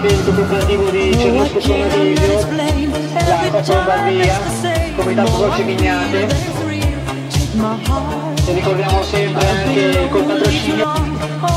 evento cooperativo di Cernusco Suonaviso, l'acqua poi va via, Comitato Voce Mignate, e ricordiamo sempre anche col patrocinio.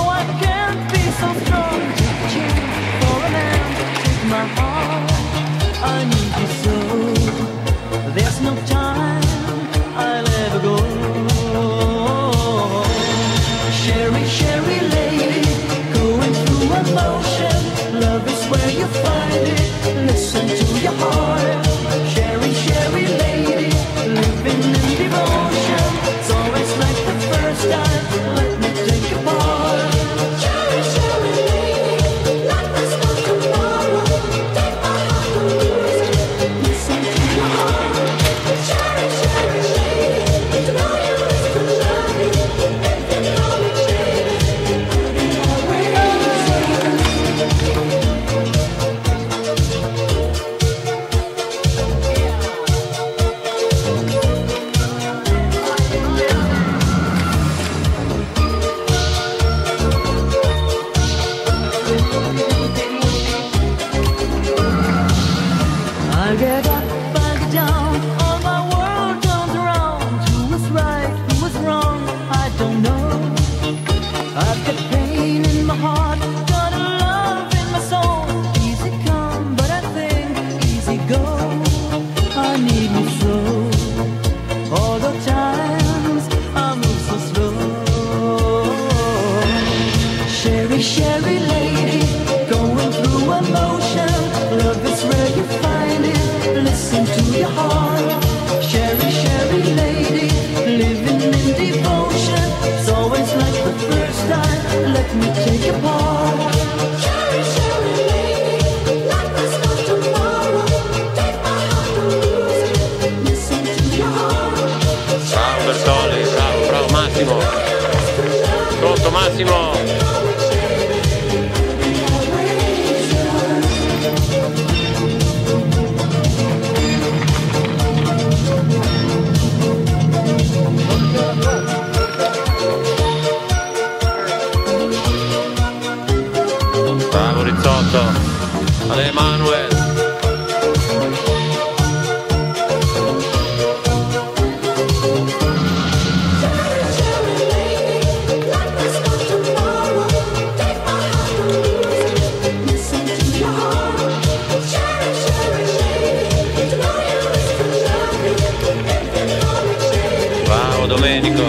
Pronto Massimo? Bravo Rizzotto. Ale Emanuele. Domenico.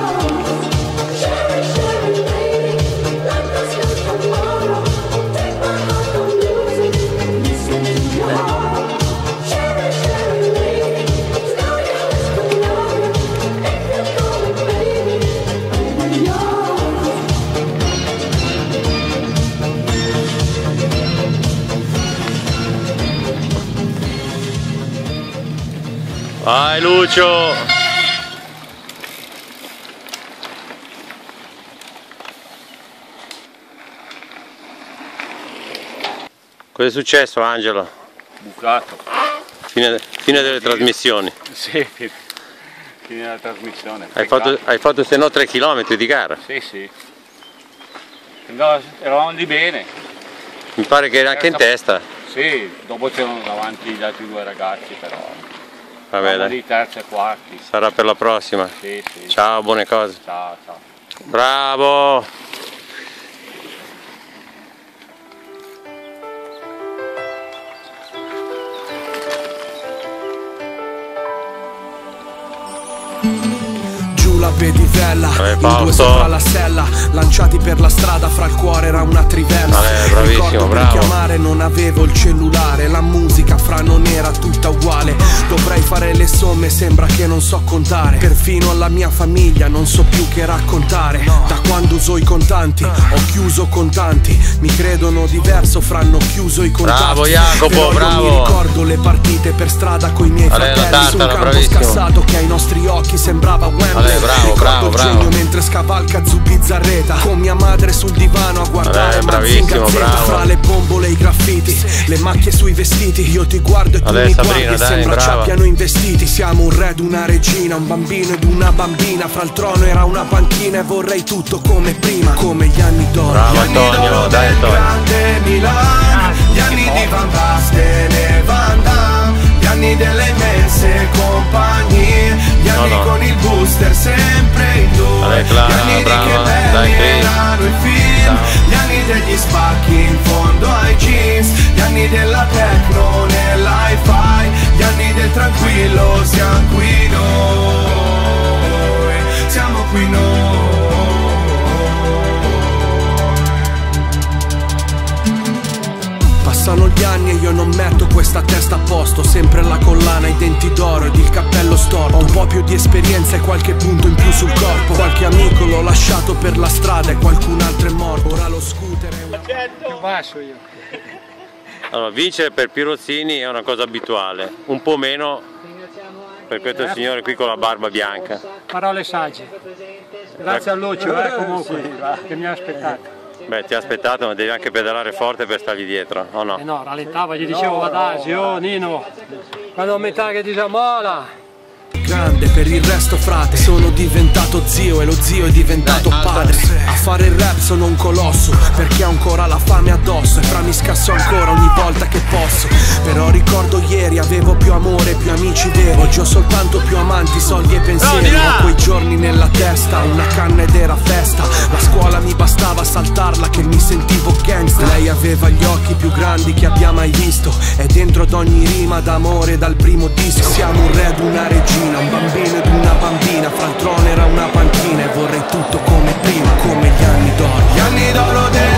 Vai Lucio! Cosa è successo Angelo? Bucato. Fine delle trasmissioni. Sì, fine della trasmissione. Hai fatto se no 3 km di gara? Sì, sì. No, eravamo lì bene. Mi pare che era anche in testa. Sì, dopo c'erano davanti gli altri 2 ragazzi però. Vabbè dai. Di terza e quarti. Sarà per la prossima. Sì, sì. Ciao, buone cose. Ciao, ciao. Bravo! La pedivella, in 2 sopra la sella, lanciati per la strada, fra il cuore era una trivella. Bravissimo, per chiamare non avevo il cellulare, la musica fra non era tutta uguale. Dovrei fare le somme, sembra che non so contare. Perfino alla mia famiglia non so più che raccontare. Da quando uso i contanti, ho chiuso contanti. Mi credono diverso, fra hanno chiuso i contatti. Bravo Jacopo, però bravo. Io mi ricordo le partite per strada coi miei fratelli su un campo scassato che ai nostri occhi sembrava Wembley. Bravo. Mentre scavalca Zubizzarreta con mia madre sul divano a guardare bravissimo, bravo. Fra le bombole e i graffiti, le macchie sui vestiti. Io ti guardo e tu mi guardi e sembra ci abbiano investiti. Siamo un re ed una regina, un bambino ed una bambina. Fra il trono era una panchina e vorrei tutto come prima, come gli anni d'oro. Bravo Antonio, dai Antonio. Grande Milan, di Van Basten e Van Damme, gli anni delle immense compagnie, gli anni con il booster sempre in due, gli anni di che belli erano i film, gli anni degli spacchi in fondo ai jeans, gli anni della techno nell'hi-fi, gli anni del tranquillo, siamo qui noi, siamo qui noi. Passano gli anni e io non metto questa testa a posto, sempre la collana, i denti d'oro ed il cappello storto, un po' più di esperienza e qualche punto in più sul corpo, qualche amico l'ho lasciato per la strada e qualcun altro è morto, ora lo scooter è un... Più basso io. Allora, vincere per Pirozzini è una cosa abituale, un po' meno per questo signore qui con la barba bianca. Parole sagge. Grazie a Lucio comunque che mi ha aspettato. Beh, ti ha aspettato, ma devi anche pedalare forte per stargli dietro, o no? No, rallentava, gli dicevo Adasio, oh Nino, quando metà che disamola. Grande, per il resto frate, sono diventato zio e lo zio è diventato padre. A fare il rap sono un colosso, perché ho ancora la fame addosso e fra mi scasso ancora ogni volta che posso. Però ricordo ieri avevo più amore, più amici veri, oggi ho soltanto più amanti, soldi e pensieri. Ho quei giorni nella testa, una canna ed era festa, la scuola mi bastava saltarla che mi sentivo gangster. Lei aveva gli occhi più grandi che abbia mai visto e dentro ad ogni rima d'amore dal primo disco. Siamo un re ed una regina, un bambino ed una bambina, fra il trono era una panchina e vorrei tutto come prima, come gli anni d'oro. Gli anni d'oro del